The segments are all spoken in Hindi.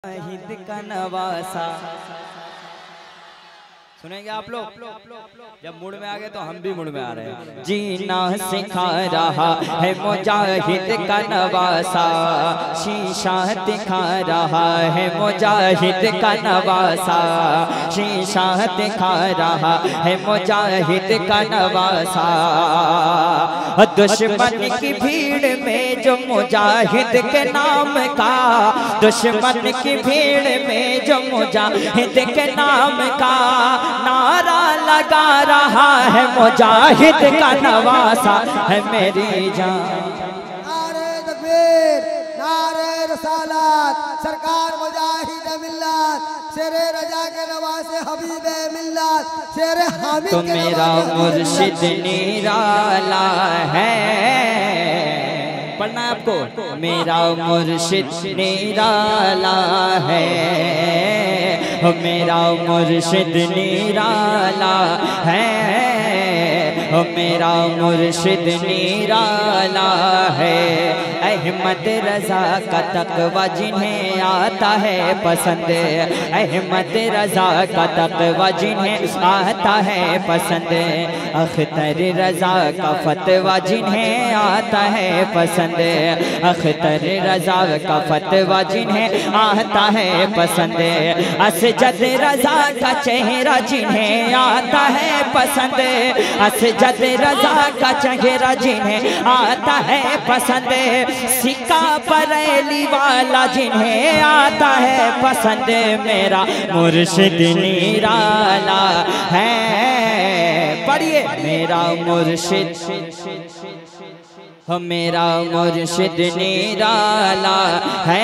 हिंद का नवासा सुनेंगे आप लोग। जब मूड में आ गए तो हम भी मूड में आ रहे हैं। जीना सिखा रहा है मुजाहिद का नवासा, शीशा दिखा रहा है मुजाहिद का नवासा, शीशा दिखा रहा है मुजाहिद का नवासा। दुश्मन की भीड़ में जो मुजाहिद के नाम का, दुश्मन की भीड़ में जो मुजाहिद के नाम का नारा लगा रहा है मुजाहिद का नवासा है मेरी जान। नारे तकबीर, नारे रसालत, सरकार मुजाहिद मिल्लत, शेरे रजा के नवासे हबीबे मिल्लत, शेरे हामिद तो मेरा मुर्शिद निराला है। पढ़ना है आपको। मेरा मुर्शिद निराला है, मेरा मुर्शिद निराला है, मेरा मुर्शिद निराला है। अहमद रजा का तकवा जिन्हें आता है पसंद, अहमद रजा का तकवा जिन्हें आता है पसंद, अख्तर रजा का फतवा जिन्हें आता है पसंद, अख्तर रजा का फतवा जिन्हें आता है पसंद, असजद रजा का चेहरा जिन्हें आता है पसंद, असजद रजा का चेहरा जिन्हें आता है पसंद, सिक्का बरेली वाला जिन्हें आता है पसंद, मेरा मुर्शिद निराला है। पढ़िए। मेरा मुर्शिद, मेरा मुर्शिद निराला है,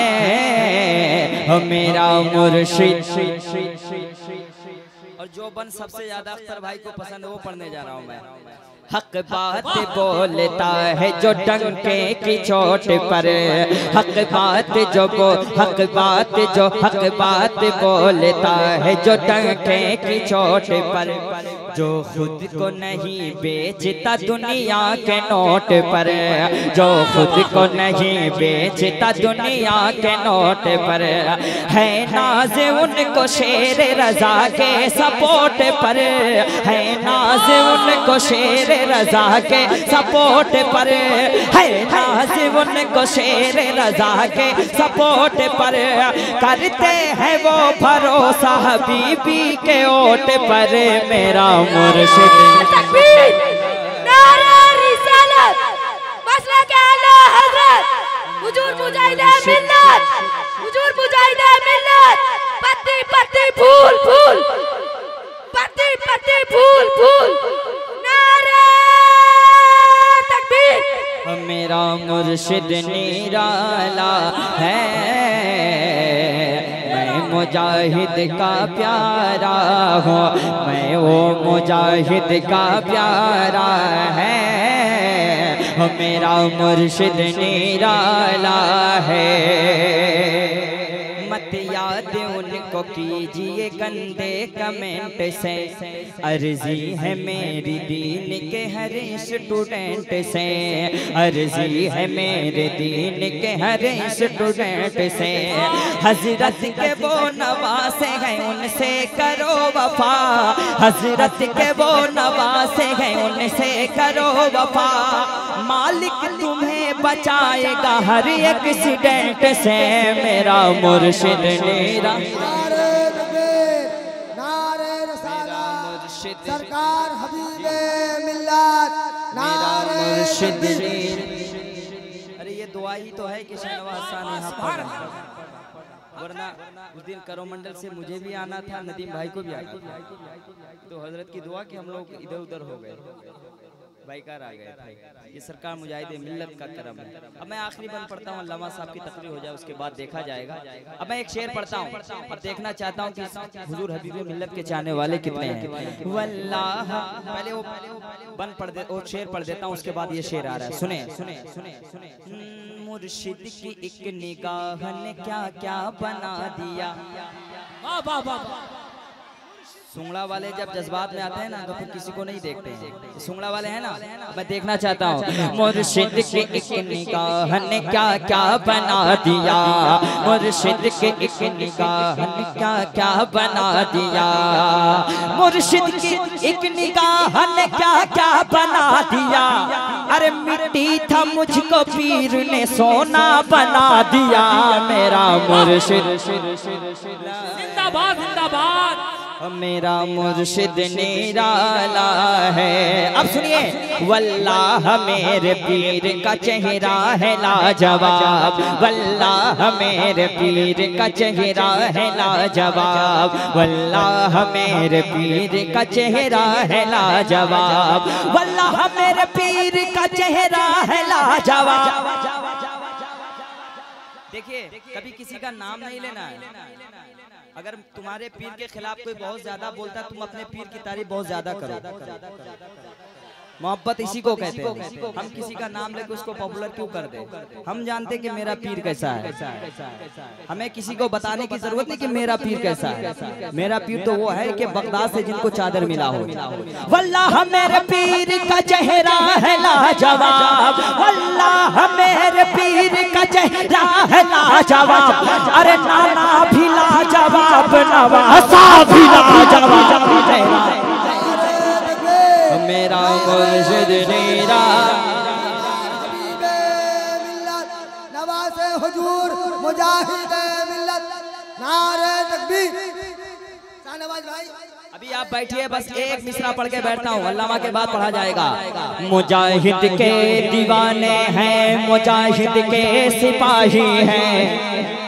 मेरा मुर्शिद। और जो बन सबसे ज्यादा अख्तर भाई को पसंद है वो पढ़ने जा रहा हूँ मैं। हक बात बोलता है जो डंके की चोट पर, हक बात जो हक बात बोलता है जो डंके की चोट पर, जो खुद को नहीं बेचता दुनिया के नोट पर, जो खुद को नहीं बेचता दुनिया के नोट पर, है नाज उनको शेर रजा के सपोर्ट पर, है नाज उनको शेर रजा के सपोर्ट पर, है नाज उनको शेर रजा के सपोर्ट पर, करते हैं वो भरोसा हबीबी के ओट पर, मेरा मुर्शिद। तकबीर, नारा रिसालत, मसलक आला हज़रत, हुजूर मुजाहिदे मिल्लत, हुजूर मुजाहिदे मिल्लत, पत्ती पत्ती फूल फूल, पत्ती पत्ती फूल फूल, नारा तकबीर। मेरा मुर्शिद निराला है, मैं मुजाहिद का प्यारा हूँ, मैं वो मुजाहिद का प्यारा है, मेरा मुर्शिद निराला है। मत याद उनको कीजिए गंदे कमेंट से, अर्जी है मेरी दीन के हर स्टूडेंट से, अर्जी है मेरे दीन के हर स्टूडेंट से, हजरत के वो नवासे हैं उनसे करो वफा, हजरत के वो नवासे हैं उनसे करो वफा, मालिक तुम्हें बचाएगा हर एक्सीडेंट से, मेरा मुर्शिद निरा। नारे तकबीर, नारे रसालत, सरकार हबीबे मिल्लत, नारे मुर्शिद। तकबीर। अरे ये दुआ ही तो है कि शहनवाज खान यहाँ पर, वरना उस दिन करोमंडल से मुझे भी आना था, नदीम भाई को भी आना था, तो हजरत की दुआ कि हम लोग इधर उधर हो गए, बाइकार आ गए थे। ये सरकार मुजाहिदे मिल्लत का करम है। अब मैं आखिरी बंद पढ़ता हूँ, अल्लामा साहब की तकरीर हो जाए उसके बाद देखा जाएगा। अब मैं एक शेर पढ़ता हूँ और देखना चाहता हूँ कि हुजूर हबीबे मिल्लत के चाहने वाले कितने हैं। वल्लाह, पहले वो बंद पढ़ दे, वो शेर पढ़ देता हूँ, उसके बाद ये शेर आ रहा है। सुने सुने सुने सुने। मुर्शिद की एक निगाह ने क्या क्या बना दिया, सुंगड़ा वाले जब जज्बात में आते हैं ना तो फिर किसी को नहीं देखते हैं। सुंगड़ा वाले हैं ना, मैं देखना चाहता हूँ। मुर्शिद के एक निगाह ने क्या क्या बना दिया, मुर्शिद के एक निगाह ने क्या क्या बना दिया, मुर्शिद की एक निगाह ने क्या क्या बना दिया। अरे मिट्टी था मुझको पीर ने सोना बना दिया, मेरा मुर्शिद जिंदाबाद जिंदाबाद। मेरा मुर्शिद निराला है। अब सुनिए, वल्लाह मेरे पीर का चेहरा है लाजवाब, वल्लाह मेरे पीर का चेहरा है लाजवाब, वल्लाह मेरे पीर का चेहरा है लाजवाब, वल्लाह मेरे पीर का चेहरा है लाजवाब। देखिए, कभी किसी का नाम नहीं लेना है। अगर तुम्हारे पीर के खिलाफ कोई बहुत ज्यादा बोलता है, तुम अपने पीर की तारीफ बहुत ज्यादा करो। मोहब्बत इसी को कहते हैं। हम किसी का नाम लेकर उसको पॉपुलर क्यों कर दे? हम जानते कि मेरा पीर कैसा है। हमें किसी को बताने की जरूरत नहीं कि मेरा पीर कैसा है। मेरा पीर तो वो है कि बगदाद से जिनको चादर मिला हो। वल्लाह मेरे पीर का चेहरा है लाजवाब, वल्लाह मेरे पीर का चेहरा है लाजवाब। अरे नाना भी लाजवाब, नवासा भी लाजवाब, मेरा मुर्शिद निराला। नवाज़े हुजूर मुजाहिदे मिल्लत, नारे तकबीर। शाहनवाज भाई अभी आप बैठिए, बस एक मिसरा पढ़ के बैठता हूँ, अल्लामा के बाद पढ़ा जाएगा। मुजाहिद के दीवाने हैं, मुजाहिद के सिपाही हैं,